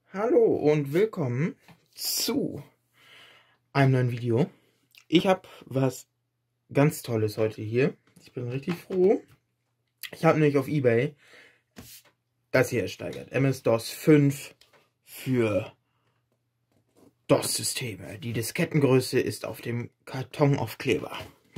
Hallo und willkommen zu einem neuen Video. Ich habe was ganz Tolles heute hier. Ich bin richtig froh. Ich habe nämlich auf eBay das hier ersteigert. MS-DOS 5 für DOS-Systeme. Die Diskettengröße ist auf dem Kartonaufkleber.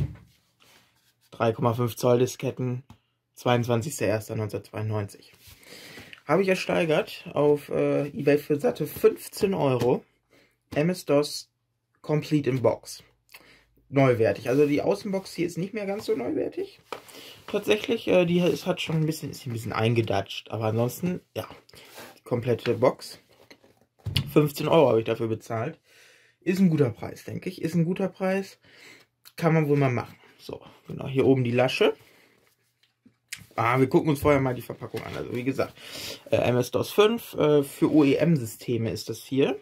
3,5 Zoll Disketten, 22.01.1992. Habe ich ersteigert auf eBay für satte 15 Euro. MS-DOS Complete in Box. Neuwertig. Also die Außenbox hier ist nicht mehr ganz so neuwertig. Tatsächlich, die hat schon ein bisschen eingedatscht. Aber ansonsten, ja, die komplette Box. 15 Euro habe ich dafür bezahlt. Ist ein guter Preis, denke ich. Ist ein guter Preis. Kann man wohl mal machen. So, genau, hier oben die Lasche. Wir gucken uns vorher mal die Verpackung an. Also wie gesagt, MS-DOS 5 für OEM-Systeme ist das hier.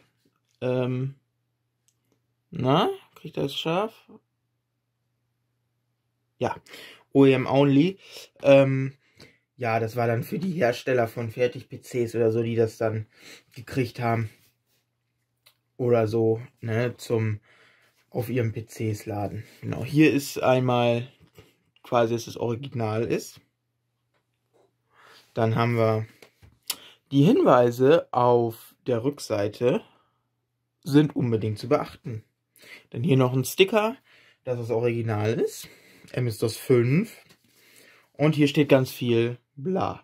Na, kriegt er es scharf? Ja, OEM only. Ja, das war dann für die Hersteller von Fertig-PCs oder so, die das dann gekriegt haben. Oder so, ne, auf ihren PCs laden. Genau, hier ist einmal quasi, dass das Original ist. Dann haben wir die Hinweise auf der Rückseite sind unbedingt zu beachten. Dann hier noch ein Sticker, dass das Original ist. MS-DOS 5. Und hier steht ganz viel bla.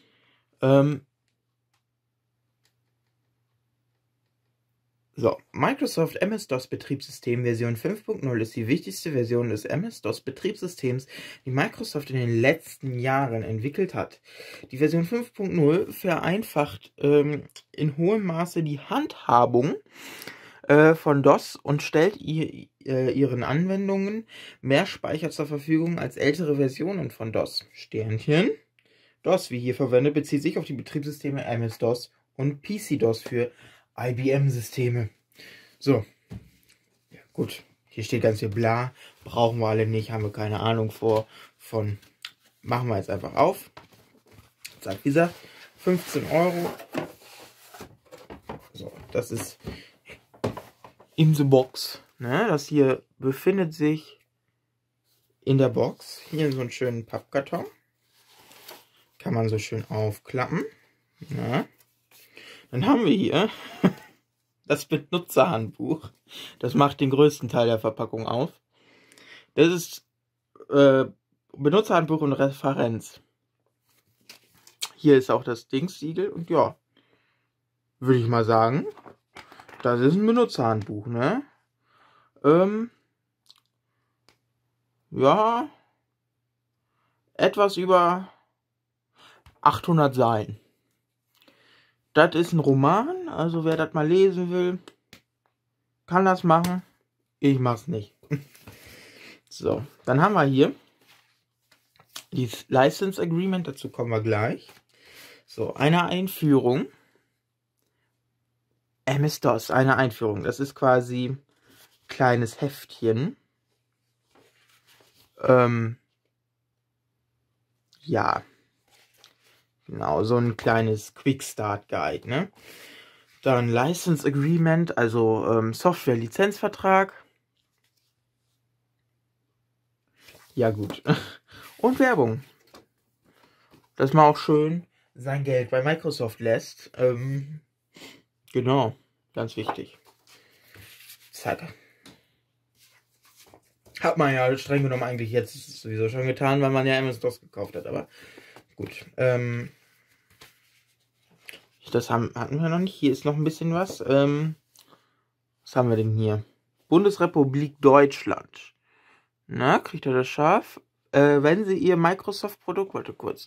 So, Microsoft MS-DOS Betriebssystem Version 5.0 ist die wichtigste Version des MS-DOS Betriebssystems, die Microsoft in den letzten Jahren entwickelt hat. Die Version 5.0 vereinfacht in hohem Maße die Handhabung von DOS und stellt ihren Anwendungen mehr Speicher zur Verfügung als ältere Versionen von DOS. Sternchen. DOS, wie hier verwendet, bezieht sich auf die Betriebssysteme MS-DOS und PC-DOS für IBM-Systeme. So, ja, gut, hier steht ganz viel bla, brauchen wir alle nicht, haben wir keine Ahnung von. Machen wir jetzt einfach auf. Zack, wie gesagt, 15 Euro. So, das ist in the box. Ne? Das hier befindet sich in der Box. Hier in so einem schönen Pappkarton. Kann man so schön aufklappen. Ja. Dann haben wir hier das Benutzerhandbuch. Das macht den größten Teil der Verpackung auf. Das ist Benutzerhandbuch und Referenz. Hier ist auch das Dingssiegel. Und ja, würde ich mal sagen, das ist ein Benutzerhandbuch, ne? Ja, etwas über 800 Seiten. Das ist ein Roman, also wer das mal lesen will, kann das machen. Ich mach's nicht. So, dann haben wir hier dieses License Agreement, dazu kommen wir gleich. So, eine Einführung. MS-DOS, eine Einführung. Das ist quasi ein kleines Heftchen. Ja. Genau, so ein kleines Quick Start Guide, ne? Dann License Agreement, also Software-Lizenzvertrag. Ja, gut. Und Werbung. Dass man auch schön sein Geld bei Microsoft lässt. Genau, ganz wichtig. Zack. Hat man ja streng genommen eigentlich jetzt sowieso schon getan, weil man ja MS-DOS gekauft hat, aber gut. Das hatten wir noch nicht. Hier ist noch ein bisschen was. Was haben wir denn hier? Bundesrepublik Deutschland. Na, kriegt ihr das scharf? Wenn Sie Ihr Microsoft-Produkt... Warte kurz.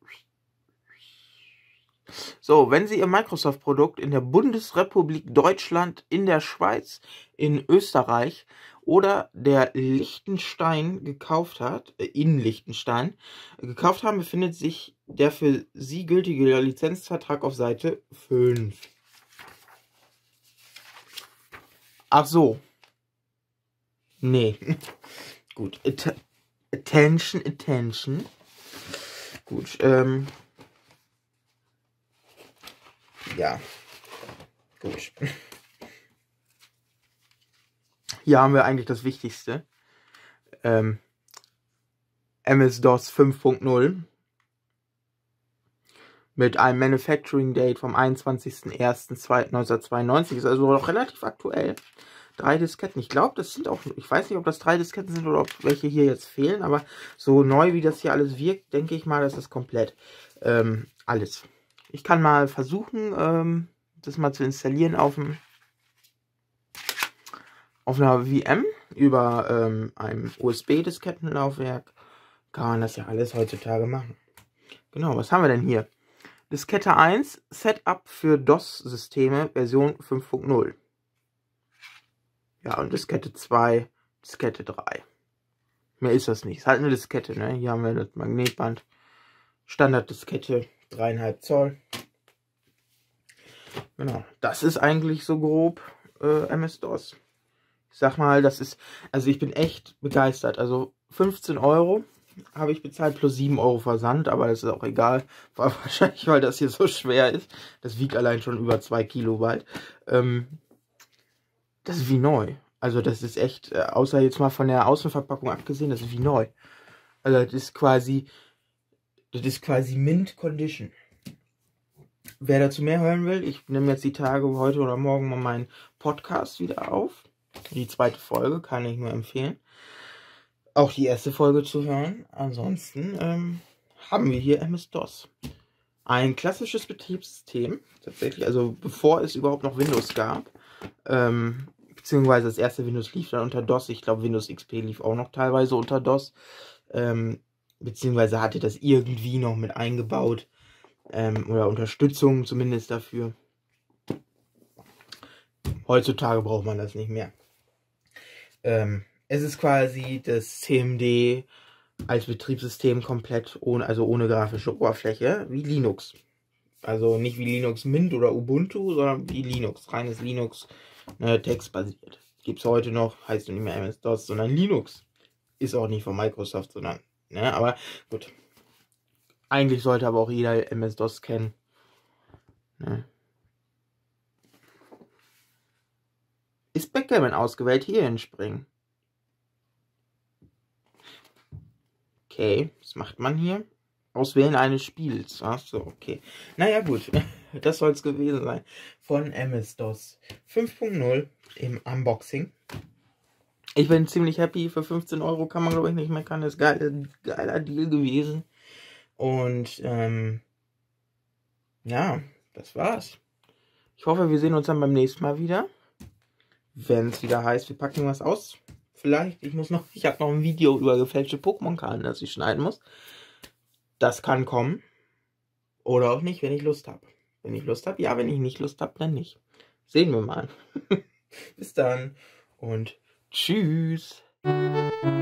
So, wenn Sie Ihr Microsoft-Produkt in der Bundesrepublik Deutschland, in der Schweiz, in Österreich oder der Liechtenstein gekauft hat, in Liechtenstein gekauft haben, befindet sich der für Sie gültige Lizenzvertrag auf Seite 5. Ach so. Nee. Gut. Attention. Gut. Ja. Gut. Hier haben wir eigentlich das Wichtigste. MS-DOS 5.0 mit einem Manufacturing Date vom 21.01.1992. Ist also noch relativ aktuell. 3 Disketten. Ich glaube, das sind auch, ich weiß nicht, ob das 3 Disketten sind oder ob welche hier jetzt fehlen, aber so neu, wie das hier alles wirkt, denke ich mal, das ist komplett alles. Ich kann mal versuchen, das mal zu installieren auf einer VM über einem USB-Diskettenlaufwerk. Kann man das ja alles heutzutage machen. Genau, was haben wir denn hier? Diskette 1, Setup für DOS-Systeme, Version 5.0. Ja, und Diskette 2, Diskette 3. Mehr ist das nicht. Ist halt eine Diskette, ne? Hier haben wir das Magnetband. Standarddiskette, 3,5 Zoll. Genau, das ist eigentlich so grob MS-DOS. Ich sag mal, das ist, also ich bin echt begeistert. Also 15 Euro habe ich bezahlt plus 7 Euro Versand, aber das ist auch egal. Wahrscheinlich, weil das hier so schwer ist. Das wiegt allein schon über 2 Kilobyte. Das ist wie neu. Also das ist echt, außer jetzt mal von der Außenverpackung abgesehen, das ist wie neu. Also das ist quasi Mint Condition. Wer dazu mehr hören will, ich nehme jetzt die Tage heute oder morgen mal meinen Podcast wieder auf. Die 2. Folge kann ich nur empfehlen. Auch die 1. Folge zu hören. Ansonsten haben wir hier MS-DOS. Ein klassisches Betriebssystem. Tatsächlich, also bevor es überhaupt noch Windows gab. Beziehungsweise das erste Windows lief dann unter DOS. Ich glaube, Windows XP lief auch noch teilweise unter DOS. Beziehungsweise hatte das irgendwie noch mit eingebaut. Oder Unterstützung zumindest dafür. Heutzutage braucht man das nicht mehr. Es ist quasi das CMD als Betriebssystem komplett ohne grafische Oberfläche, wie Linux. Also nicht wie Linux Mint oder Ubuntu, sondern wie Linux, reines Linux, ne, textbasiert. Gibt es heute noch, heißt nicht mehr MS-DOS, sondern Linux. Ist auch nicht von Microsoft, sondern, ne, aber gut. Eigentlich sollte aber auch jeder MS-DOS kennen. Ne. Ist Backgammon ausgewählt? Hierhin springen. Okay, was macht man hier? Auswählen eines Spiels. Achso, okay. Naja, gut. Das soll es gewesen sein. Von MS-DOS 5.0 im Unboxing. Ich bin ziemlich happy. Für 15 Euro kann man, glaube ich, nicht meckern. Das ist ein geiler Deal gewesen. Und, ja, das war's. Ich hoffe, wir sehen uns dann beim nächsten Mal wieder. Wenn es wieder heißt, wir packen was aus. Vielleicht, ich habe noch ein Video über gefälschte Pokémon-Karten, das ich schneiden muss. Das kann kommen. Oder auch nicht, wenn ich Lust habe. Wenn ich Lust habe, ja, wenn ich nicht Lust habe, dann nicht. Sehen wir mal. Bis dann und tschüss.